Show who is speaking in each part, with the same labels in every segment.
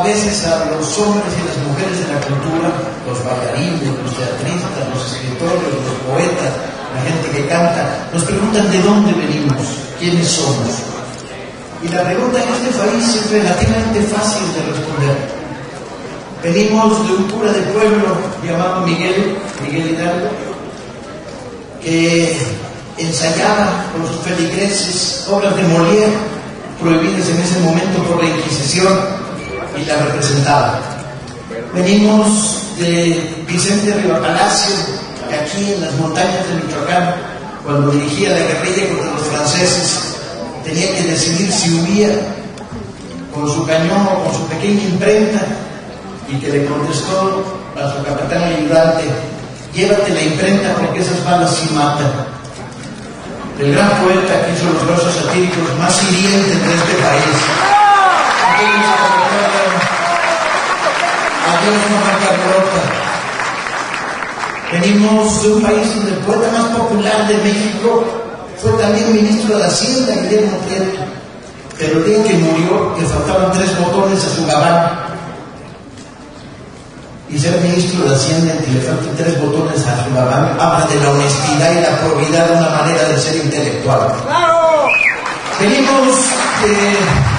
Speaker 1: veces a los hombres y las mujeres de la cultura, los bailarines, los teatristas, los escritores, los poetas, la gente que canta, nos preguntan de dónde venimos, quiénes somos. Y la pregunta en este país es relativamente fácil de responder. Venimos de un cura de pueblo llamado Miguel Hidalgo, que ensayaba con sus feligreses obras de Molière, prohibidas en ese momento por la Inquisición, y la representaba. Venimos de Vicente Rivapalacio, aquí en las montañas de Michoacán, cuando dirigía la guerrilla contra los franceses, tenía que decidir si huía con su cañón o con su pequeña imprenta, y que le contestó a su capitán ayudante: llévate la imprenta porque esas balas sí matan. El gran poeta que hizo los versos satíricos más hirientes de este país. Adiós, Juan Carlota. Venimos de un país donde el poeta más popular de México fue también ministro de Hacienda, Guillermo Prieto, pero el día que murió le faltaban 3 botones a su gabán. Y ser ministro de Hacienda y que le falten 3 botones a su gabán habla de la honestidad y la probidad de una manera de ser intelectual. ¡Claro! Venimos de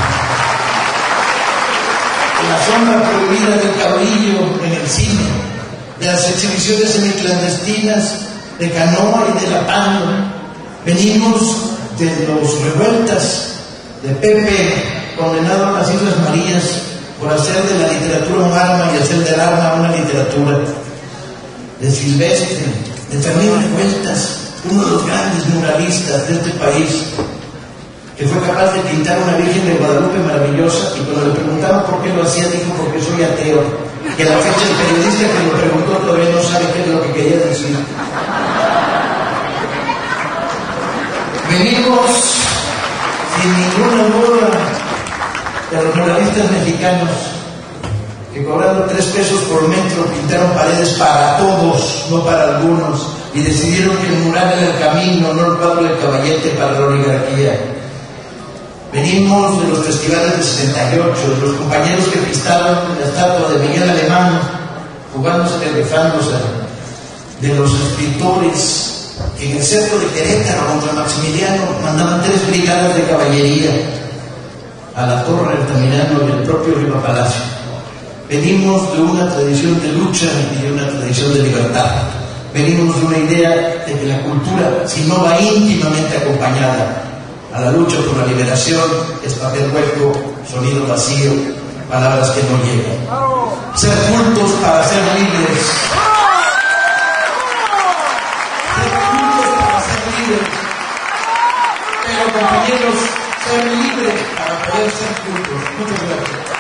Speaker 1: la sombra prohibida del caudillo en el cine, de las exhibiciones semiclandestinas de Canoa y de La Pando. Venimos de los revueltas de Pepe, condenado a las Islas Marías por hacer de la literatura un arma y hacer del arma una literatura. De Silvestre, de Fermín Revueltas, uno de los grandes muralistas de este país, que fue capaz de pintar una Virgen de Guadalupe maravillosa, y cuando le preguntaban por qué lo hacía, dijo: porque soy ateo. Que a la fecha el periodista que lo preguntó todavía no sabe qué es lo que quería decir. Venimos sin ninguna duda de los muralistas mexicanos que, cobrando 3 pesos por metro, pintaron paredes para todos, no para algunos, y decidieron que el mural era el camino, no el cuadro del Caballete para la oligarquía. Venimos de los festivales del 78, de los compañeros que pistaban la estatua de Miguel Alemán, jugándose y rifándose, de los escritores que en el cerco de Querétaro contra Maximiliano mandaban 3 brigadas de caballería a la Torre, Altamirano y el propio Rivapalacio. Venimos de una tradición de lucha y de una tradición de libertad. Venimos de una idea de que la cultura, si no va íntimamente acompañada a la lucha por la liberación, es papel hueco, sonido vacío, palabras que no llegan. Ser cultos para ser libres. Ser cultos para ser libres. Pero, compañeros, ser libres para poder ser cultos. Muchas gracias.